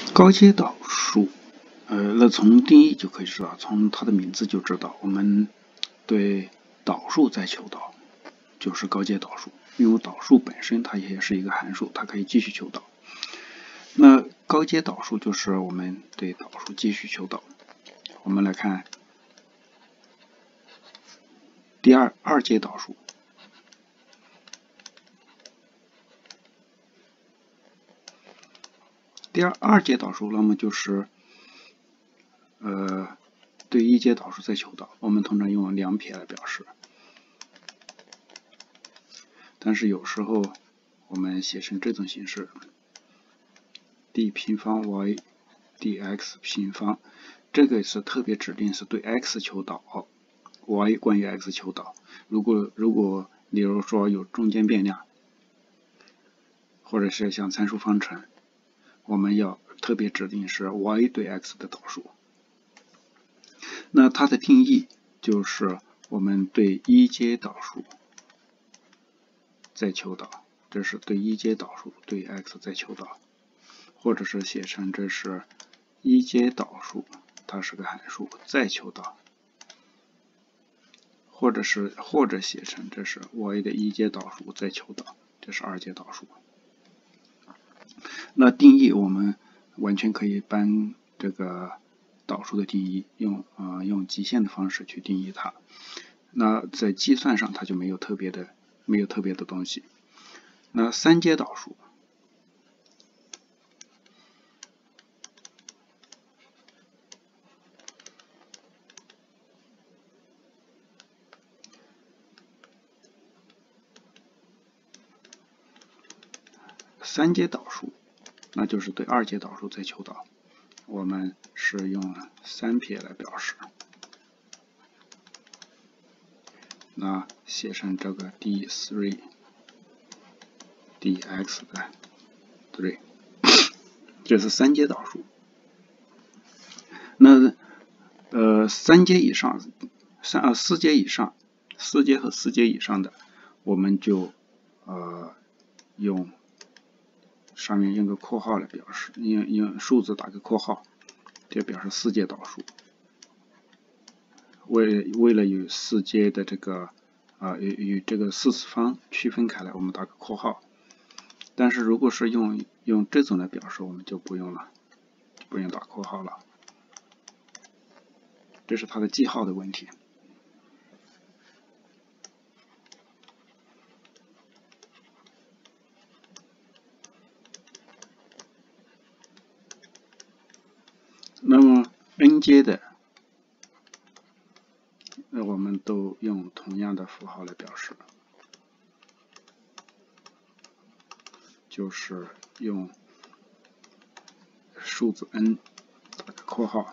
高阶导数，那从定义就可以知道，从它的名字就知道，我们对导数在求导，就是高阶导数。因为导数本身它也是一个函数，它可以继续求导。那高阶导数就是我们对导数继续求导。我们来看二阶导数。二阶导数，那么就是对一阶导数在求导，我们通常用两撇来表示。但是有时候我们写成这种形式 ，d 平方 y dx 平方，这个是特别指定是对 x 求导 ，y 关于 x 求导。如果例如说有中间变量，或者是像参数方程，我们要特别指定是 y 对 x 的导数。那它的定义就是我们对一阶导数在求导，这是对一阶导数对 x 在求导，或者是写成这是一阶导数，它是个函数再求导，或者写成这是 y 的一阶导数再求导，这是二阶导数。那定义我们完全可以搬这个导数的定义，用极限的方式去定义它。那在计算上它就没有特别的东西。那三阶导数，那就是对二阶导数在求导，我们是用三撇来表示。那写成这个 d3 dx 的 3， 这是三阶导数。那四阶和四阶以上的，我们就用上面用个括号来表示，用数字打个括号，这表示四阶导数。为了与四阶的这个与这个四次方区分开来，我们打个括号。但是如果是用这种来表示，我们就不用了，不用打括号了。这是它的记号的问题。那么 n 阶的，我们都用同样的符号来表示，就是用数字 n 打个括号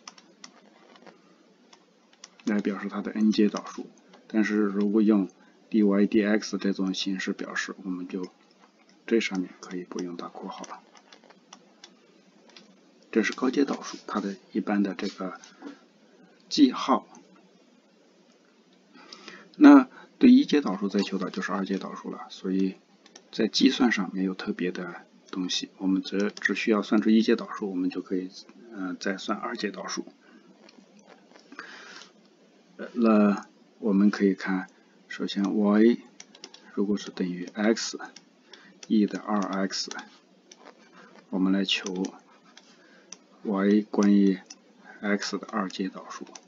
来表示它的 n 阶导数。但是如果用 dy dx 这种形式表示，我们就这上面可以不用打括号了。这是高阶导数它的一般的这个记号。那对一阶导数在求导就是二阶导数了，所以在计算上没有特别的东西，我们只需要算出一阶导数，我们就可以再算二阶导数。那我们可以看，首先 y 如果是等于 x e 的 2x， 我们来求 y 关于 x 的二阶导数。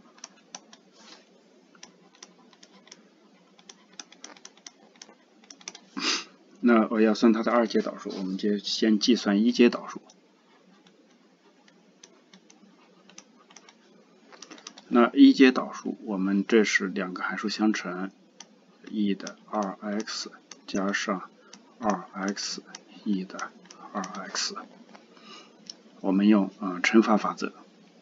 那我要算它的二阶导数，我们就先计算一阶导数。那一阶导数，我们这是两个函数相乘 e 的 2x 加上 2x e 的 2x， 我们用乘法法则。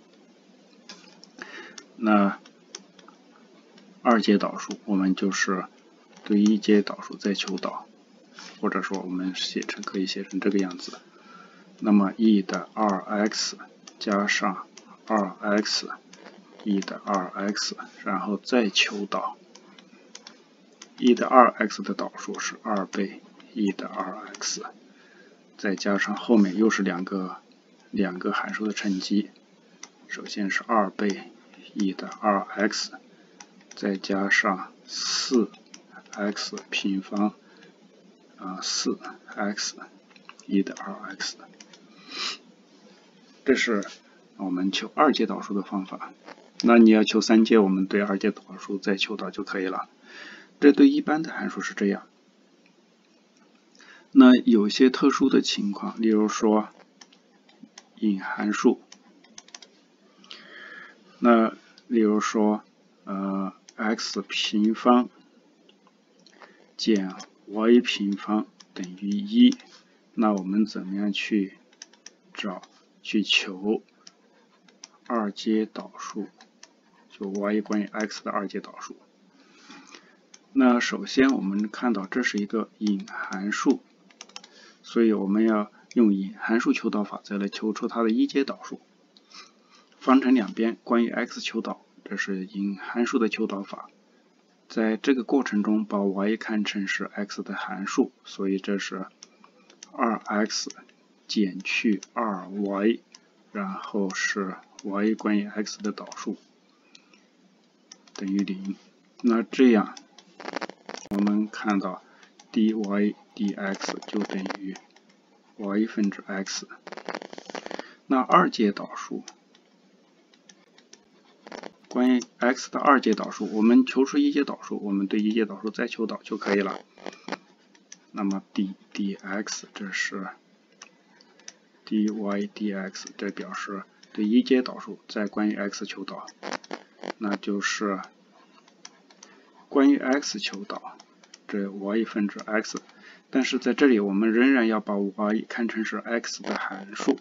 那二阶导数，我们就是对一阶导数再求导，或者说我们可以写成这个样子。那么 e 的 2x 加上 2x e 的 2x， 然后再求导。e 的 2x 的导数是2倍 e 的 2x， 再加上后面又是两个两个函数的乘积，首先是2倍 e 的 2x， 再加上 4x 平方4x e 的 2x， 这是我们求二阶导数的方法。那你要求三阶，我们对二阶导数再求导就可以了。这对一般的函数是这样。那有些特殊的情况，例如说隐函数，那例如说x 平方减 y 平方等于1，那我们怎么样去求二阶导数，就 y 关于 x 的二阶导数？那首先我们看到这是一个隐函数，所以我们要用隐函数求导法则来求出它的一阶导数。方程两边关于 x 求导，这是隐函数的求导法。在这个过程中，把 y 看成是 x 的函数，所以这是 2x 减去 2y， 然后是 y 关于 x 的导数等于0。那这样我们看到 dy dx 就等于 y 分之 x。那二阶导数，关于 x 的二阶导数，我们求出一阶导数，我们对一阶导数再求导就可以了。那么 dx 这是 dy dx， 这表示对一阶导数再关于 x 求导，那就是关于 x 求导，这 y 分之 x， 但是在这里我们仍然要把 y 看成是 x 的函数，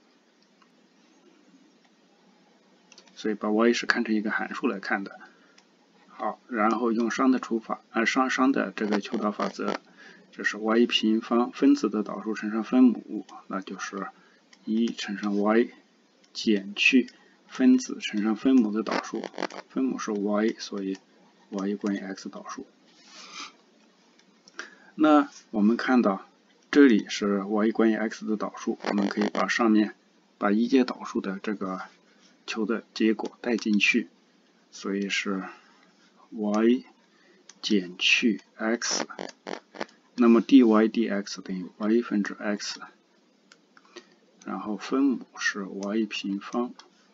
所以把 y 是看成一个函数来看的。好，然后用商的除法，商的这个求导法则，这是 y 平方分子的导数乘上分母，那就是1乘上 y 减去分子乘上分母的导数，分母是 y， 所以 y 关于 x 导数。那我们看到这里是 y 关于 x 的导数，我们可以把上面把一阶导数的这个求的结果带进去，所以是 y 减去 x， 那么 dy dx 等于 y 分之 x， 然后分母是 y 平方。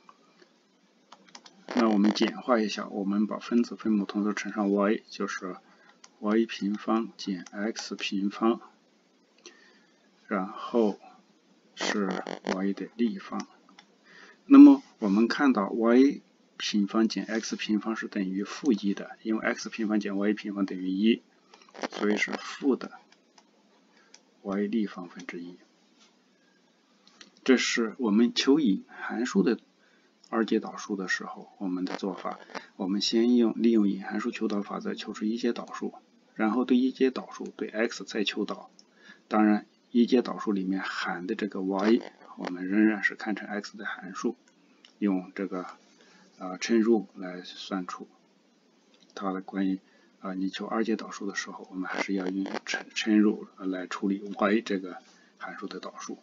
那我们简化一下，我们把分子分母同时乘上 y， 就是 y 平方减 x 平方，然后是 y 的立方。那么我们看到 y 平方减 x 平方是等于负1的，因为 x 平方减 y 平方等于1，所以是负的 y 立方分之1。这是我们求隐函数的二阶导数的时候，我们的做法，我们先利用隐函数求导法则求出一阶导数，然后对一阶导数对 x 再求导。当然，一阶导数里面含的这个 y， 我们仍然是看成 x 的函数，用这个乘入来算出它的关于你求二阶导数的时候，我们还是要用乘入来处理 y 这个函数的导数。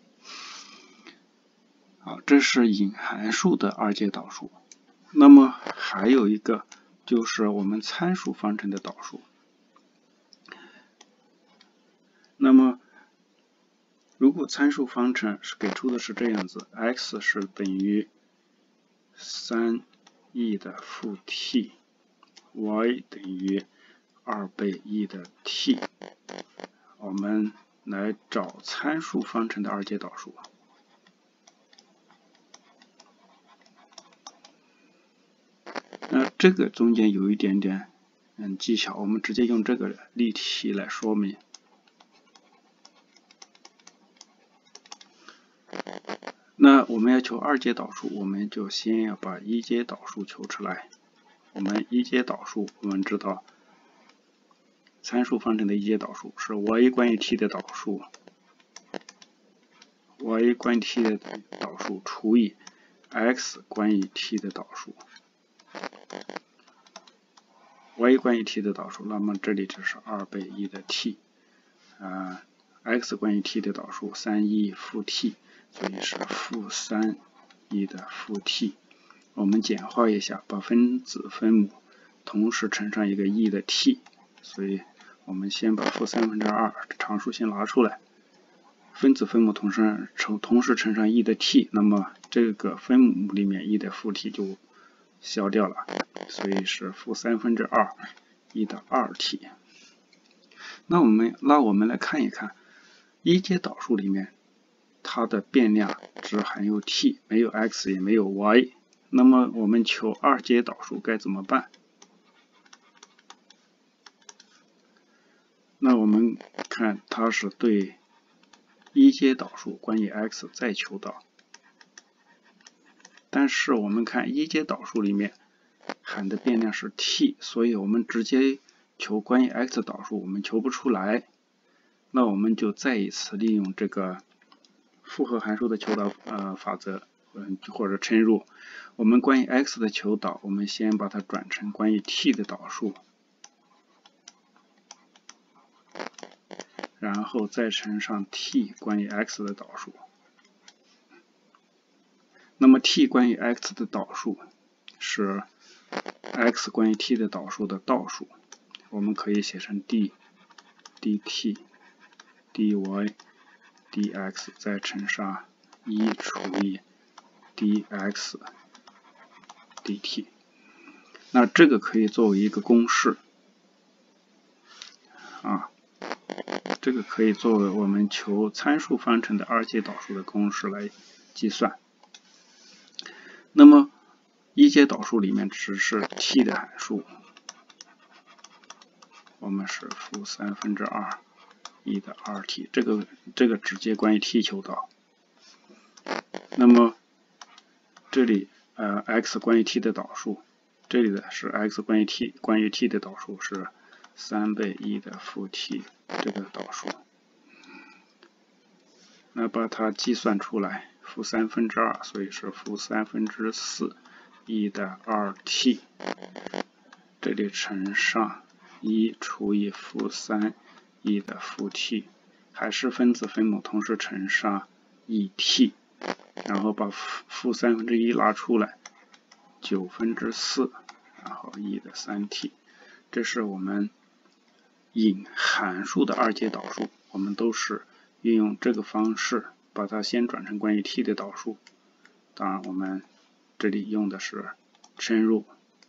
好，这是隐函数的二阶导数。那么还有一个就是我们参数方程的导数。那么如果参数方程是给出的是这样子 ，x 是等于3e 的负 t，y 等于2倍 e 的 t， 我们来找参数方程的二阶导数。那这个中间有一点点技巧，我们直接用这个例题来说明。那我们要求二阶导数，我们就先要把一阶导数求出来。我们一阶导数，我们知道参数方程的一阶导数是 y 关于 t 的导数 ，y 关于 t 的导数除以 x 关于 t 的导数。y 关于 t 的导数，那么这里就是2倍 e 的 t，x 关于 t 的导数3e 负 t， 所以是负3 e 的负 t。我们简化一下，把分子分母同时乘上一个 e 的 t， 所以我们先把负2/3常数先拿出来，分子分母同时乘上 e 的 t， 那么这个分母里面 e 的负 t 就消掉了，所以是负2/3 e 的2t。那我们来看一看一阶导数里面它的变量只含有 t， 没有 x 也没有 y。那么我们求二阶导数该怎么办？那我们看它是对一阶导数关于 x 再求导，但是我们看一阶导数里面含的变量是 t， 所以我们直接求关于 x 导数我们求不出来。那我们就再一次利用这个复合函数的求导法则，或者称入，我们关于 x 的求导，我们先把它转成关于 t 的导数，然后再乘上 t 关于 x 的导数。那么 t 关于 x 的导数是 x 关于 t 的导数的倒数，我们可以写成 dt dy dx 再乘上1除以 dx dt。那这个可以作为一个公式这个可以作为我们求参数方程的二阶导数的公式来计算。那么一阶导数里面只是 t 的函数，我们是负2/3 e 的2t， 这个直接关于 t 求导。那么这里x 关于 t 的导数，这里的是 x 关于 t 的导数是3倍 e 的负 t 这个导数。那把它计算出来，负2/3，所以是负4/3 e 的2t， 这里乘上1除以负3 e 的负 t， 还是分子分母同时乘上 et， 然后把负1/3拿出来，9/4， 然后 e 的3t， 这是我们引函数的二阶导数，我们都是运用这个方式把它先转成关于 t 的导数，当然我们这里用的是称入。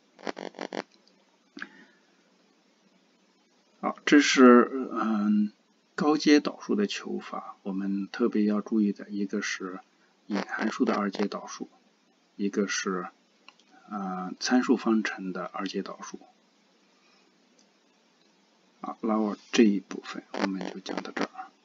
好，这是高阶导数的求法，我们特别要注意的一个是引函数的二阶导数，一个是参数方程的二阶导数。好，那这一部分我们就讲到这儿。